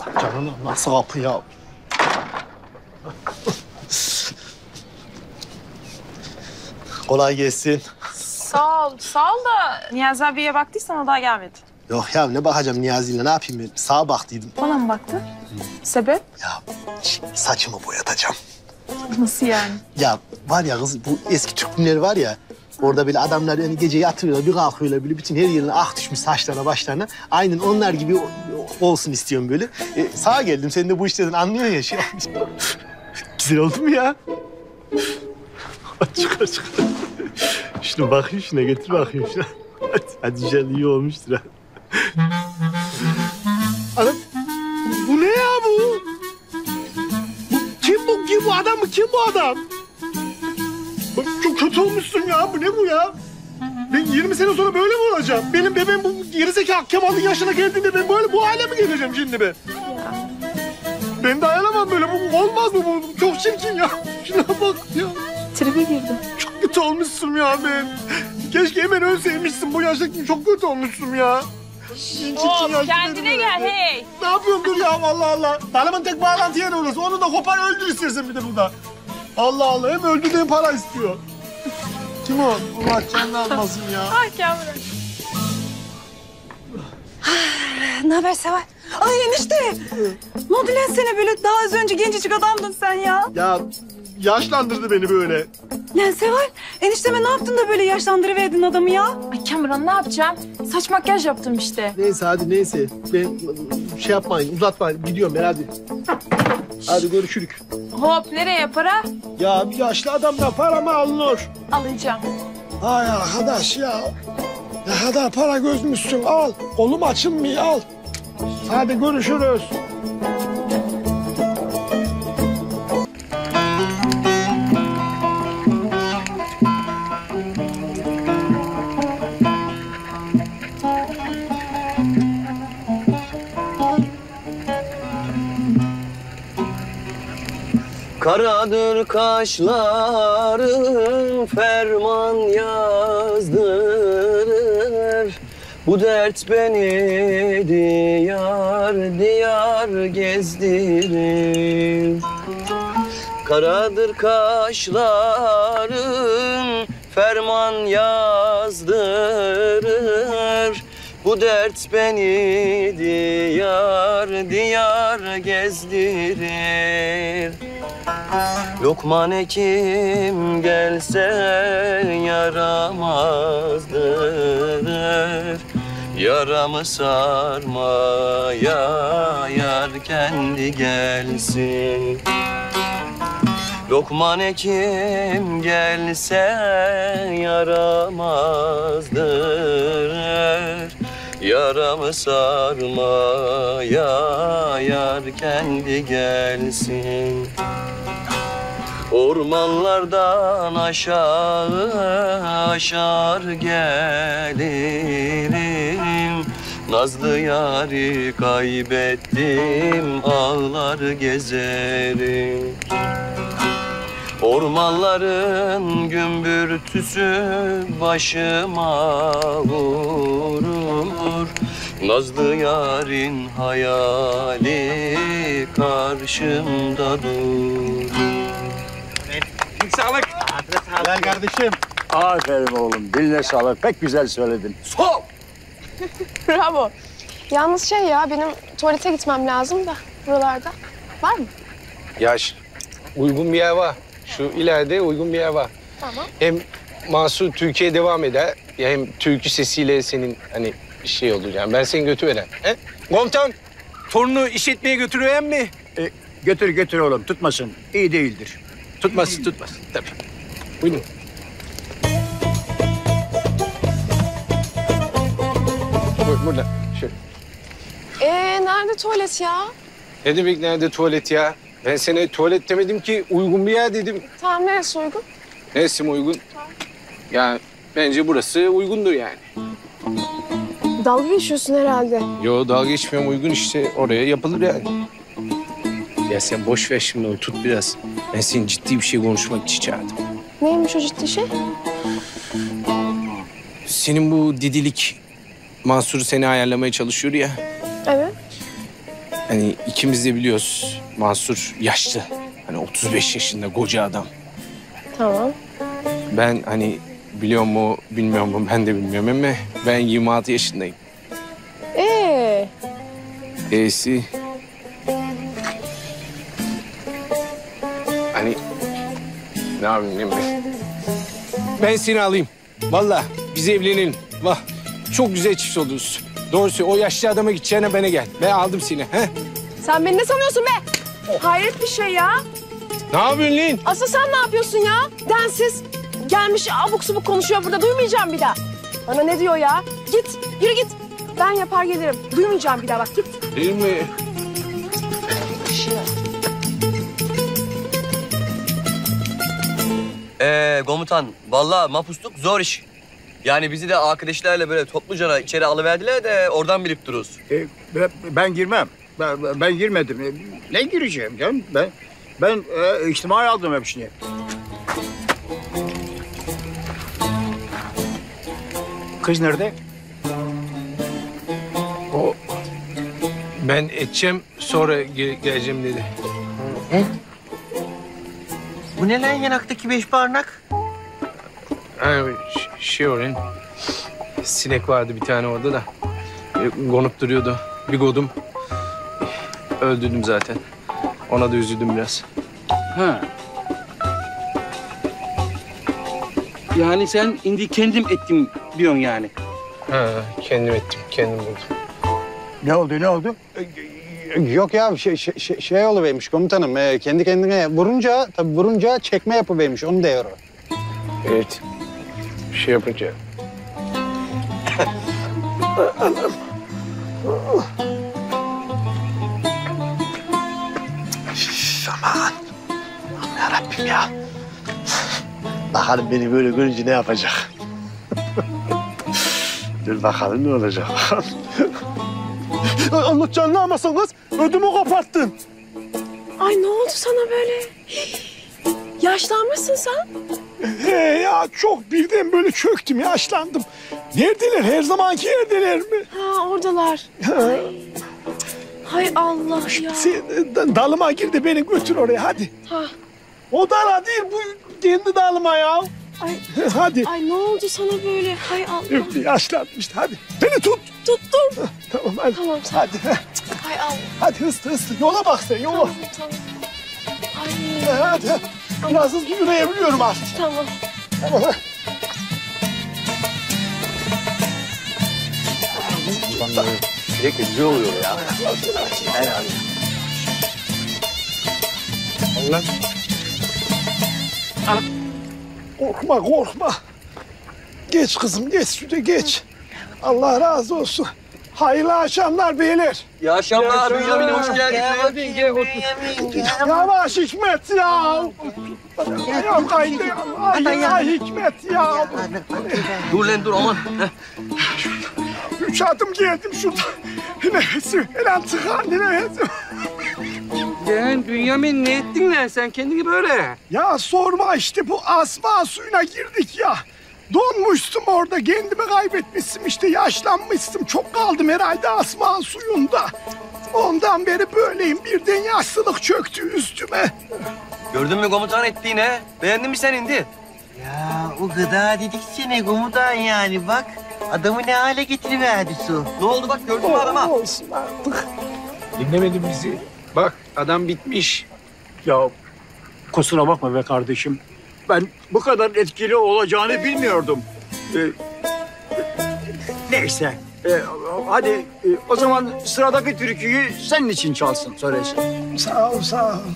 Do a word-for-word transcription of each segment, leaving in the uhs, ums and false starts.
Canım nasıl kapı ya? Kolay gelsin. Sağ ol, sağ ol da Niyazi abiye baktıysan o daha gelmedi. Yok ya ne bakacağım Niyazi'yle ne yapayım ben? Sağa baktıydım. Bana mı baktı? Sebep? Ya şimdi saçımı boyatacağım. Nasıl yani? Ya var ya kız bu eski Türk filmleri var ya. Orada böyle adamlar yani gece yatırıyorlar, bir kalkıyorlar böyle bütün her yerine ah düşmüş saçlarına, başlarına. Aynen onlar gibi olsun istiyorum böyle. E, sağa geldim, sen de bu işlerden anlıyorsun ya. Şey. Güzel oldu mu ya? Çıkar çıkar. Şuna bakayım, şuna getir bakayım şuna. Hadi, hadi inşallah iyi olmuştur ha. Adam, bu ne ya bu? bu? Kim bu? Kim bu adam mı? Kim bu adam? Bak, çok kötü olmuşsun ya. Bu ne bu ya? Ben yirmi sene sonra böyle mi olacağım? Benim bebeğim bu gerizekalı Kemal'in yaşına geldiğinde ben böyle bu hale mi geleceğim şimdi ben? Ben dayanamam böyle. Bu olmaz mı bu? Çok çirkin ya. Şuna bak ya. Tribe girdim. Çok kötü olmuşsun ya ben. Keşke hemen ölseymişsin. Bu yaşta çok kötü olmuşsun ya. Hop kendine gel hey. Ne yapıyorsun dur ya Allah Allah. Tanımın tek bağlantı yeri orası. Onu da kopar öldür istersen bir de burada. Allah Allah hem öldürdüğün para istiyor. Kim o? Allah canını almasın ya. Ah Kamran. Ne haber Seval? Ay enişte. Ne oldu lan sana böyle? Daha az önce gencecik adamdın sen ya. Ya yaşlandırdı beni böyle. Lan Seval, enişteme ne yaptın da böyle yaşlandırıverdin adamı ya? Ay Kamran ne yapacağım? Saç makyaj yaptım işte. Neyse hadi neyse. Ben şey yapmayın uzatmayın. Gidiyorum ben hadi. Hadi görüşürük. Hop nereye para? Ya bir yaşlı adamdan para mı alınır? Alacağım. Ay arkadaş ya. Ne kadar para gözmüşsün al. Kolum açılmıyor al. Hadi görüşürüz. Karadır kaşların ferman yazdırır. Bu dert beni diyar diyar gezdirir. Karadır kaşların ferman yazdırır. Bu dert beni diyar diyar gezdirir. Lokman hekim gelse yaramazdır. Yaramı sarmaya yar kendi gelsin. Lokman hekim gelse yaramazdır. Yaramı sarmaya yar kendi gelsin. Ormanlardan aşağı aşar gelirim. Nazlı yâri kaybettim, ağlar gezerim. Ormanların gümbürtüsü başıma vurur. Nazlı yarın hayali karşımda durur. Sağlık. Gel kardeşim. Aferin oğlum. Diline sağlık. Pek güzel söyledin. Sol. Bravo. Yalnız şey ya, benim tuvalete gitmem lazım da buralarda. Var mı? Yaş, uygun bir yer var. Şu ileride uygun bir yer var. Tamam. Hem Mahsur Türkiye devam eder. Ya hem türkü sesiyle senin hani bir şey olur yani. Ben seni götürürüm. He? Komutan, torunu işletmeye götürüyor mi? E, götür götür oğlum. Tutmasın. İyi değildir. Tutmasın, tutmasın. Tabii. Buyurun. Buyur, burada. Şöyle. Ee, nerede tuvalet ya? Ne demek nerede tuvalet ya? Ben sana tuvalet demedim ki, uygun bir yer dedim. Tamam, neresi uygun? Neresi mi uygun? Yani bence burası uygundur yani. Dalga geçiyorsun herhalde. Yo, dalga geçmiyorum, uygun işte. Oraya yapılır yani. Ya sen boş ver şimdi onu, tut biraz. Ben seni ciddi bir şey konuşmak için çağırdım. Neymiş o ciddi şey? Senin bu didilik, Mansur seni ayarlamaya çalışıyor ya. Evet. Hani ikimiz de biliyoruz Mansur yaşlı. Hani otuz beş yaşında koca adam. Tamam. Ben hani biliyor mu bilmiyor mu ben de bilmiyorum ama ben yirmi altı yaşındayım. Ee, E'si... Hani ne yapayım ne bileyim. Ben seni alayım. Vallahi biz evlenelim. Vah çok güzel çift oluruz. Doğrusu o yaşlı adama gideceğine bana gel. Ben aldım seni. He? sen beni ne sanıyorsun be? Hayret bir şey ya. Ne yapıyorsun lan? Asıl sen ne yapıyorsun ya? Densiz. Gelmiş abuk subuk konuşuyor burada. Duymayacağım bir daha. Bana ne diyor ya? Git, yürü git. Ben yapar gelirim. Duymayacağım bir daha bak git. Değil mi? Ee, komutan, vallahi mapusluk zor iş. Yani bizi de arkadaşlarla böyle topluca içeri alıverdiler de oradan bilip dururuz. E, ben, ben girmem. Ben, ben girmedim. E, ne gireceğim canım? Ben ben e, içtimai aldım hepsini. Kız nerede? O ben edeceğim sonra ge- geleceğim dedi. Bu ne lan yanaktaki beş parmak? Ha, ş- şey oran. Sinek vardı bir tane orada da. E, Konup duruyordu. Bir godum. Öldürdüm zaten. Ona da üzüldüm biraz. Ha. Yani sen indi kendim ettim diyorsun yani. Ha, kendim ettim, kendim buldum. Ne oldu ne oldu? Yok ya şey, şey, şey oluvermiş komutanım. Ee, kendi kendine vurunca tabii vurunca çekme yapıvermiş. Onu diyor o. Evet. Bir şey yapınca. Aman. Yarabbim ya. Bakalım beni böyle görünce ne yapacak? Dur bakalım ne olacak. Allah canını almasın kız. Ödümü koparttın. Ay ne oldu sana böyle? Yaşlanmışsın sen. He ya çok birden böyle çöktüm, yaşlandım. Neredeler? Her zamanki yerdeler mi? Ha oradalar. Ay. Hay Allah ya. Sen e, dalıma gir de beni götür oraya hadi. Ha. O dala değil bu kendi dalıma ya. Ay, Hadi. ay ne oldu sana böyle? Hay Allah. Yok yaşlanmıştı hadi. Beni tut. Tuttum. Tamam hadi. Tamam, sen- Hadi. Hay Allah. Hadi hızlı hızlı. Yola bak sen yola. Tamam tamam. Ay Hadi. Biraz hızlı yürüyebiliyorum artık. tamam. Tamam. Sürekli güzel oluyor ya. Allah. Korkma korkma. Geç kızım geç şuraya geç. Allah razı olsun. Hayırlı akşamlar beyler. İyi akşamlar Bünyamin, hoş geldin. Yavaş Hikmet ya. Ya kaydı. Ay, ay Hikmet ya. Dur lan dur aman. Heh. Üç adım geldim şurada. Nefesim. Helal tıkandı nefesim. Sen Bünyamin ne ettin lan sen kendini böyle? Ya sorma işte bu asma suyuna girdik ya. Donmuştum orada kendimi kaybetmiştim işte yaşlanmıştım. Çok kaldım herhalde asma suyunda. Ondan beri böyleyim birden yaşlılık çöktü üstüme. Gördün mü komutan ettiğine? Beğendin mi sen indi? Ya o gıda dedik sene komutan yani bak. Adamı ne hale getiriverdi su. Ne oldu bak gördün mü adama? Olsun artık. Dinlemedin bizi. Bak adam bitmiş. Ya kusura bakma be kardeşim. Ben bu kadar etkili olacağını bilmiyordum. Ee, neyse. Ee, hadi e, o zaman sıradaki türküyü senin için çalsın söylesin. Sağ ol sağ ol.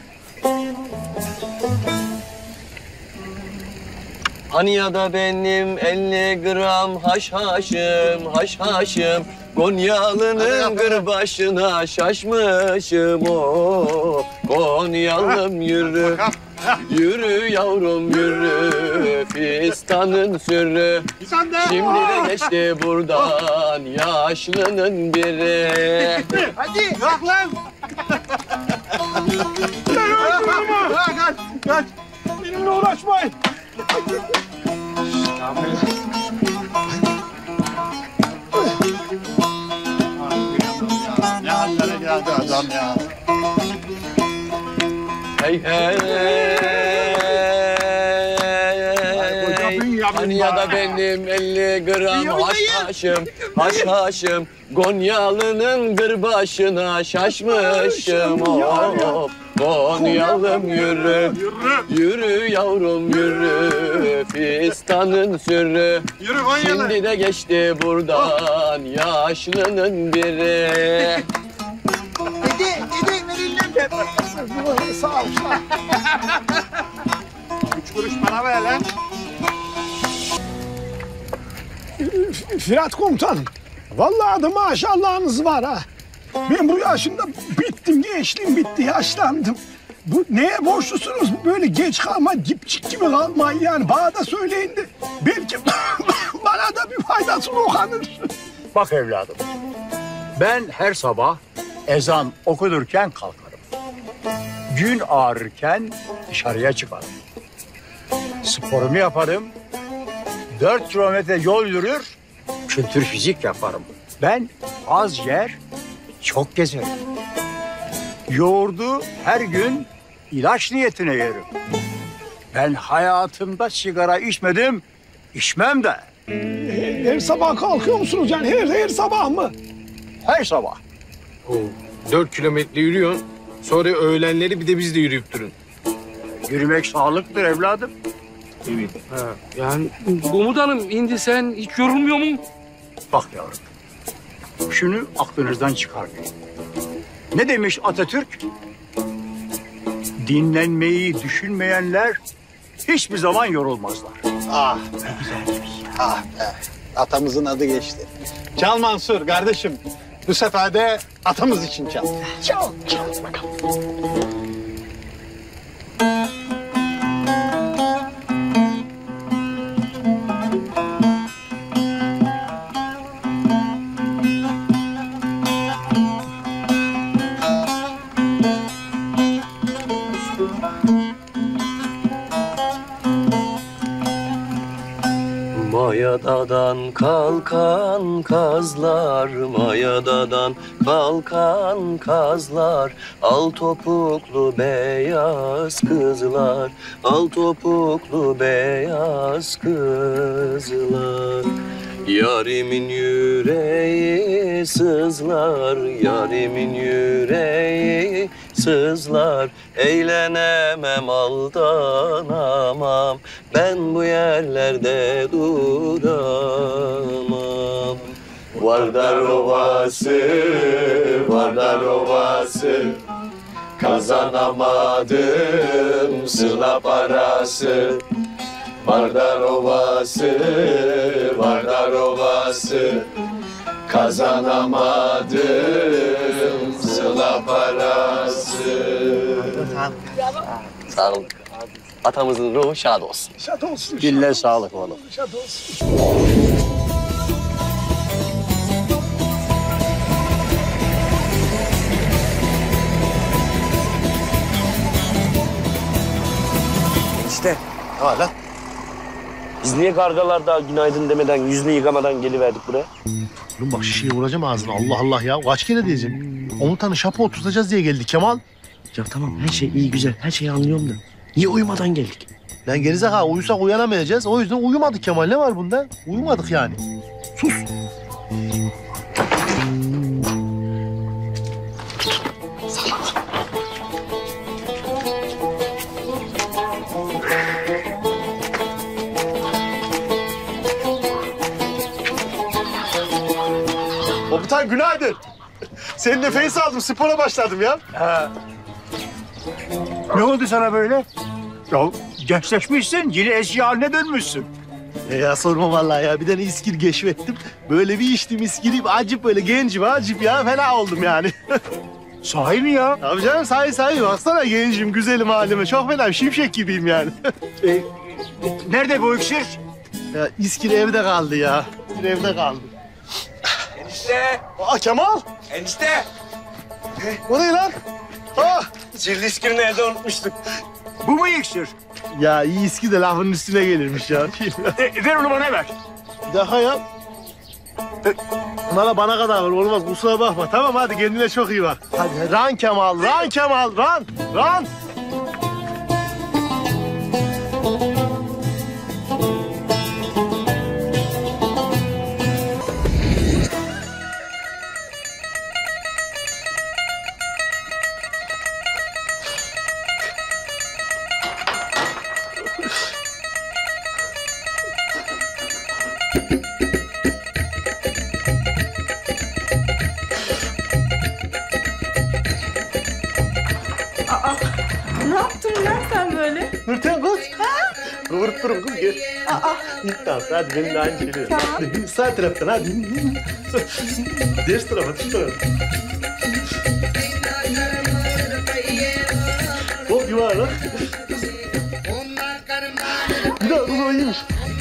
Hani ya da benim elli gram haşhaşım, haşhaşım. Konyalı'nın kırbaçına şaşmışım o. Konyalım yürü, yürü yavrum yürü. Fistanın sürü, şimdi de geçti buradan yaşlının biri. Hadi. Kalk lan. Sen öldürme. Kaç, kaç. Benimle uğraşmayın. Ne hallere geldi adam ya. Hey hey. Hani ya da benim elli gram haşhaşım, haşhaşım. Gonyalı'nın gırbaşına şaşmışım. Oh, Gonyalım yürü, yürü yavrum yürü. Fistanın sürü, Yürü Konyalı. şimdi de geçti buradan yaşlının biri. Dede, dede verin lan. Sağ ol. Üç kuruş para ver lan. Firat komutanım. Vallahi da maşallahınız var ha. Ben bu yaşımda bittim, gençliğim bitti, yaşlandım. Bu neye borçlusunuz? Böyle geç kalma, dipçik gibi kalmayın yani. Bana da söyleyin de belki bana da bir faydası dokunur. Bak evladım, ben her sabah ezan okunurken kalkarım. Gün ağrırken dışarıya çıkarım. Sporumu yaparım. Dört kilometre yol yürür, kültür fizik yaparım. Ben az yer, çok gezerim. Yoğurdu her gün ilaç niyetine yerim. Ben hayatımda sigara içmedim, içmem de. Her sabah kalkıyor musunuz yani? Her, her sabah mı? Her sabah. Oo, dört kilometre yürüyorsun. Sonra öğlenleri bir de biz de yürüyüp durun. Yürümek sağlıktır evladım. Evet. Ha, yani komutanım indi sen hiç yorulmuyor musun? Bak yavrum, şunu aklınızdan çıkarmayın. Ne demiş Atatürk? Dinlenmeyi düşünmeyenler hiçbir zaman yorulmazlar. Ah be. Ah be. Atamızın adı geçti. Çal Mansur kardeşim. Bu sefer de atamız için çal. Çal, çal bakalım. Mayadadan kalkan kazlar, mayadadan kalkan kazlar. Al topuklu beyaz kızlar, al topuklu beyaz kızlar. Yarimin yüreği sızlar, yarimin yüreği sızlar. Eğlenemem, aldanamam, ben bu yerlerde duramam. Vardar Ovası, Vardar Ovası, kazanamadım sıla parası. Vardar Ovası, Vardar Ovası, kazanamadım sıla parası. Sağ olun. Atamızın ruhu şad olsun. Şat olsun. Dille sağlık oğlum. Şat olsun. İşte. Hala. Biz niye kargalarda günaydın demeden, yüzünü yıkamadan geliverdik buraya? Oğlum bak şişeyi vuracağım ağzına. Allah Allah ya. Kaç kere diyeceğim. Komutanı şapa oturtacağız diye geldik Kemal. Ya tamam her şey iyi güzel. Her şeyi anlıyorum da. Niye uyumadan geldik? Lan gerizekalı uyusak uyanamayacağız. O yüzden uyumadık Kemal. Ne var bunda? Uyumadık yani. Sus. Komutan günaydın. Senin nefes aldım, spora başladım ya. Ha. Ne oldu sana böyle? Ya gençleşmişsin, yine eski haline dönmüşsün. E ya sorma vallahi ya. Bir tane iskil keşfettim. Böyle bir içtim iskiliyim. Acip böyle gencim acip ya. Fena oldum yani. Sahi mi ya? Tabii canım sahi sahi. Baksana gencim, güzelim halime. Çok fena şimşek gibiyim yani. E, nerede bu iksir? Ya iskil evde kaldı ya. İskil evde kaldı. Enişte! Aa Kemal! Enişte! O ne lan? Ah! Sihirli iskirini evde unutmuştuk. Bu mu iksir? Ya iyi iski de lafın üstüne gelirmiş ya. E, ver onu bana ver. Bir daha ya. E, Valla bana kadar var. Olmaz kusura bakma. Tamam hadi kendine çok iyi bak. Hadi ran Kemal, ran Kemal, ran, ran. Ne yaptın lan sen böyle? Nurten kız. Ha? Kıvırıp durun kız gel. Aa. Tamam hadi benimle aynı şeyi. Tamam. Hadi, sağ taraftan hadi. Ders tarafa, şu tarafa. Hop yuvarlak. Bir daha kız o iyiymiş.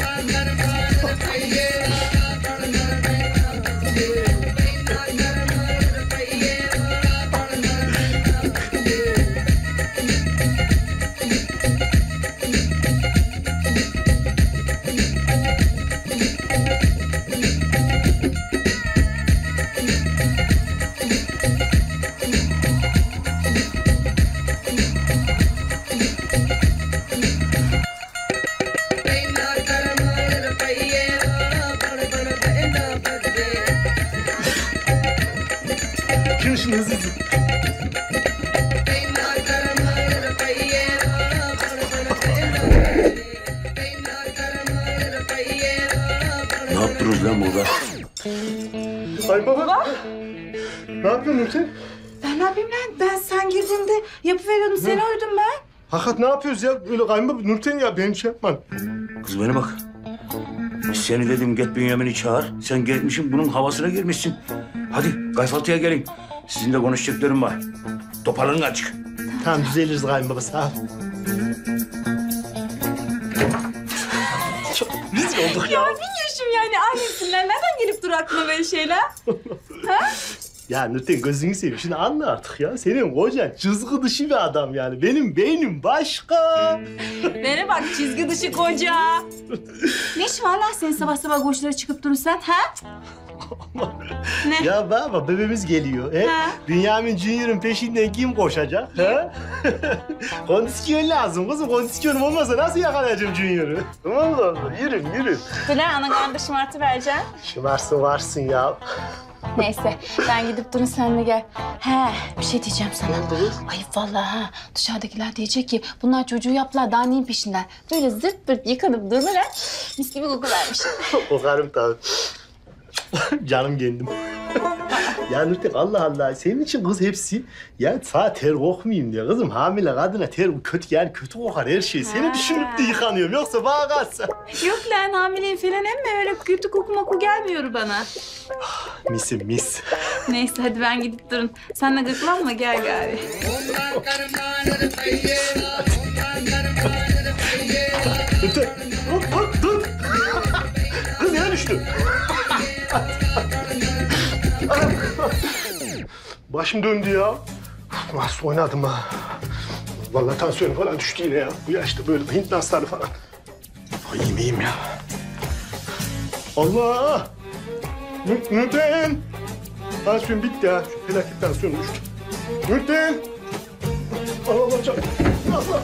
Şunu şunu hızlı hızlı. Ne yaptınız lan burada? Ay baba. Ne yapıyorsun Nurten? Ben ne yapayım lan? Ben sen girdiğinde yapıveriyordum. Seni uydum ben. Hakikat ne yapıyoruz ya? Öyle kayınbaba Nurten ya beni şey yapma. Kız bana bak. Seni dedim git Bünyamin'i çağır. Sen gelmişsin bunun havasına girmişsin. Hadi kayfaltıya gelin. Sizinle konuşacaklarım var. Toparlanın açık. Tamam düzeliriz kayınbaba sağ ol. Çok rezil olduk ya. Ya bilmiyorum yani annesinden. Nereden gelip dur aklına böyle şeyler? Ha? Ya Nurten gözünü seveyim. Şimdi anla artık ya. Senin kocan çizgi dışı bir adam yani. Benim beynim başka. Bana bak çizgi dışı koca. Ne iş var lan senin sabah sabah koşulara çıkıp durursan ha? Ne? Ya baba bebeğimiz geliyor. He? Ha? Bünyamin Junior'ın peşinden kim koşacak? He? Kondisyon lazım kızım. Kondisyonum olmasa nasıl yakalayacağım Junior'ı? Allah Allah. Yürü yürü. Güler ana kardeşim artı vereceğim. Şımarsın varsın ya. Neyse ben gidip durun sen de gel. He bir şey diyeceğim sana. Ay vallahi ha dışarıdakiler diyecek ki bunlar çocuğu yaptılar daha neyin peşinden. Böyle zırt pırt yıkanıp dururlar. Mis gibi koku vermiş. Kokarım tabii. Canım kendim. Ya Nurten Allah Allah senin için kız hepsi ya sağ ter kokmayayım diye kızım hamile kadına ter kötü yani kötü kokar her şey. Seni düşünüp de yıkanıyorum yoksa bana kalsa. Yok lan hamileyim falan emme öyle kötü koku moku gelmiyor bana. Misim mis. Neyse hadi ben gidip durun. Sen de gıklanma gel gari. Nurten hop hop dur. Kız yere düştü. Başım döndü ya. Nasıl oynadım ha. Vallahi tansiyonum falan düştü yine ya. Bu yaşta böyle Hint dansları falan. Ay iyiyim iyiyim ya. Allah! Nü- Nurten! Tansiyon bitti ya. Şu felaket tansiyonum düştü. Nurten! Allah Allah canım. Allah!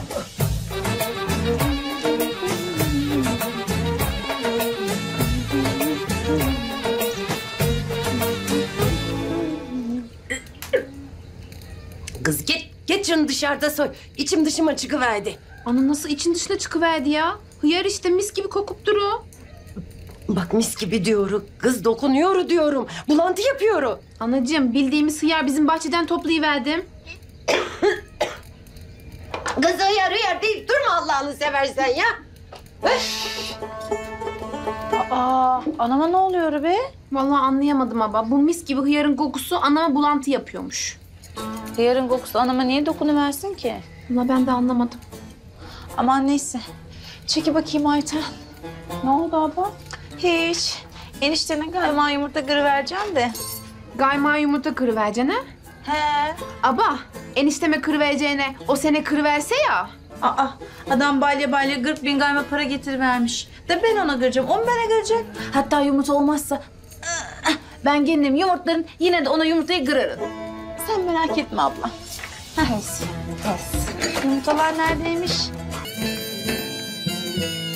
Kız git, git şunu dışarıda soy. İçim dışıma çıkıverdi. Ana nasıl için dışına çıkıverdi ya? Hıyar işte mis gibi kokup duru. Bak mis gibi diyorum. Kız dokunuyor diyorum. Bulantı yapıyor. Anacığım bildiğimiz hıyar bizim bahçeden toplayıverdim. Kız hıyar hıyar değil. Durma Allah'ını seversen ya. Öf. Aa anama ne oluyor be? Vallahi anlayamadım ama bu mis gibi hıyarın kokusu anama bulantı yapıyormuş. Hıyarın kokusu anama niye dokunuversin ki? Vallahi ben de anlamadım. Aman neyse. Çeki bakayım Ayten. Ne oldu abla? Hiç. Eniştenin galiba yumurta kırıvereceğim de. Gayma yumurta kırıvereceksin ha? He. Aba enişteme kırıvereceğine o sene kırıverse ya. Aa, adam balya balya kırk bin gayma para getirivermiş. De ben ona kıracağım, on bana kıracak. Hatta yumurta olmazsa Ben kendim yumurtlarım, yine de ona yumurtayı kırarım. Sen merak etme abla. Pes, pes. Yumurtalar neredeymiş?